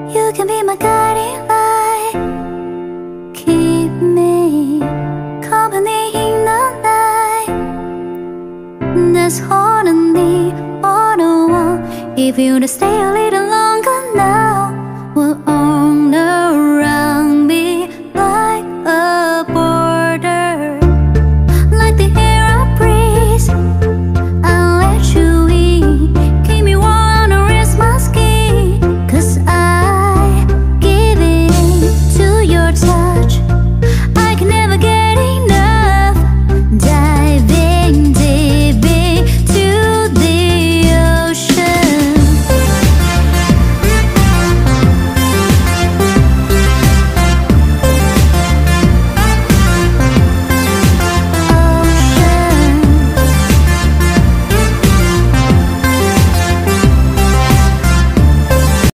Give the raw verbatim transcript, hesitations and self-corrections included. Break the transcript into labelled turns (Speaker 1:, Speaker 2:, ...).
Speaker 1: You can be my guiding light. Keep me company in the night. That's all I need, all I want. If you to stay a little